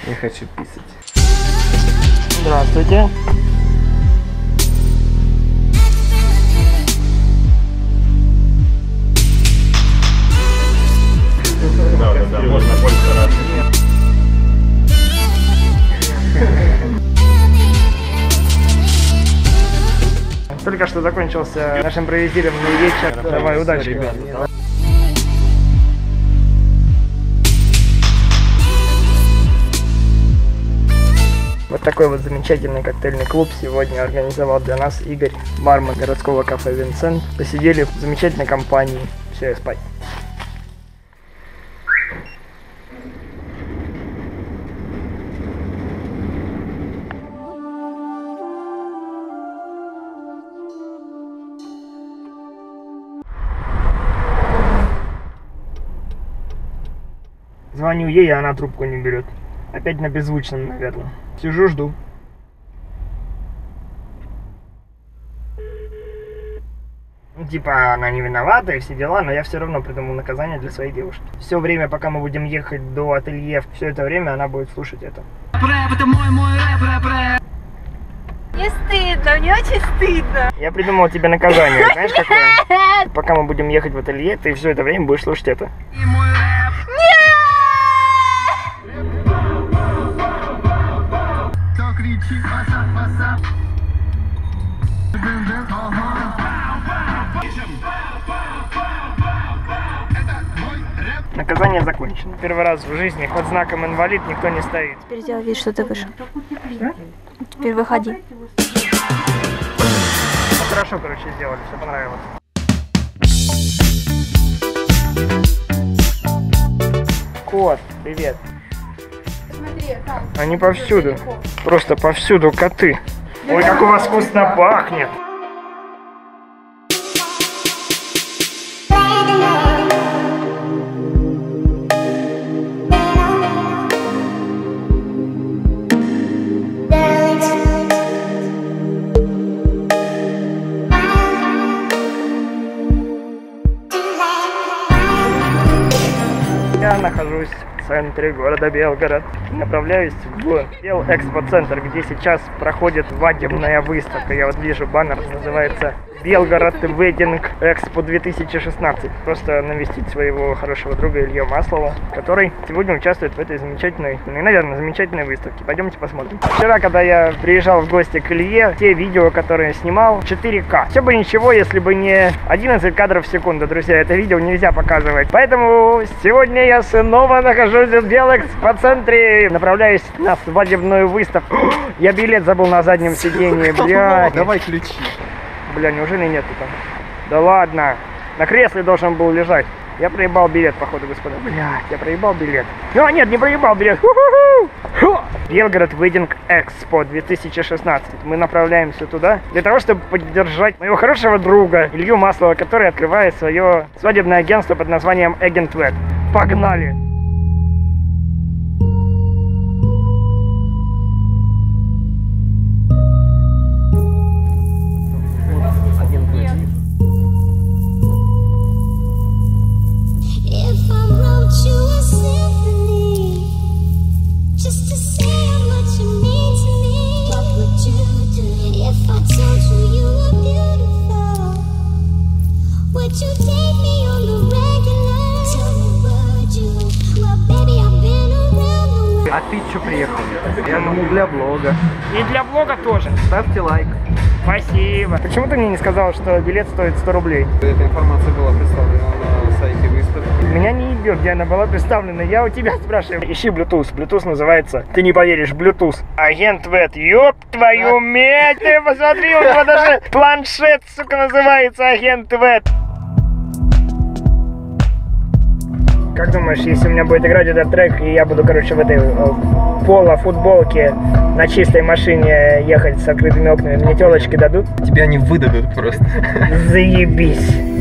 Я хочу писать. Здравствуйте. Да, можно больше раз. Только что закончился наш импровизированный вечер. Давай, удачи, ребята. Вот такой вот замечательный коктейльный клуб сегодня организовал для нас Игорь, бармен городского кафе «Винсент». Посидели в замечательной компании. Все, я спать. Звоню ей, а она трубку не берет. Опять на беззвучном, наверное. Сижу, жду. Ну, типа, она не виновата и все дела, но я все равно придумал наказание для своей девушки. Все время, пока мы будем ехать до ателье, все это время она будет слушать это. Рэп, это мой рэп. Мне стыдно, мне очень стыдно. Я придумал тебе наказание, знаешь какое? Пока мы будем ехать в ателье, ты все это время будешь слушать это. И мой рэп. Кто кричит, паса. Наказание закончено. Первый раз в жизни под знаком инвалид никто не стоит. Теперь сделай вид, что ты вышел. Теперь выходи. Ну, хорошо, короче, сделали, все понравилось. Кот, привет. Смотри, там. Они повсюду. Просто повсюду коты. Ой, как у вас вкусно пахнет. Я нахожусь в центре города Белгород. Направляюсь в Белэкспоцентр, где сейчас проходит свадебная выставка. Я вот вижу баннер, называется Белгород Wedding Expo 2016. Просто навестить своего хорошего друга Илью Маслова, который сегодня участвует в этой замечательной, наверное, замечательной выставке. Пойдемте посмотрим. Вчера, когда я приезжал в гости к Илье, те видео, которые я снимал, 4К. Все бы ничего, если бы не 11 кадров в секунду, друзья. Это видео нельзя показывать. Поэтому сегодня я снова нахожусь в Белэкспоцентре. Направляюсь на свадебную выставку. Я билет забыл на заднем сиденье, блядь. Давай ключи. Бля, неужели нету там? Да ладно. На кресле должен был лежать. Я проебал билет, походу, господа. Блядь, я проебал билет. Ну, нет, не проебал билет. Белгород Wedding Expo 2016. Мы направляемся туда для того, чтобы поддержать моего хорошего друга Илью Маслова, который открывает свое свадебное агентство под названием Agent Wed. Погнали! А ты что приехал? Я думал, для блога. И для блога тоже. Ставьте лайк. Спасибо. Почему ты мне не сказал, что билет стоит 100 рублей? Эта информация была представлена на сайте выставки. Меня не идет, где она была представлена. Я у тебя спрашиваю. Ищи Bluetooth. Bluetooth называется, ты не поверишь, Bluetooth. Агент Вет. Ёб твою медь. Ты посмотри, у него даже планшет, сука, называется Агент Вет. Как думаешь, если у меня будет играть этот трек, и я буду, короче, в этой поло-футболке на чистой машине ехать с открытыми окнами, мне телочки дадут? Тебя не выдадут просто. Заебись.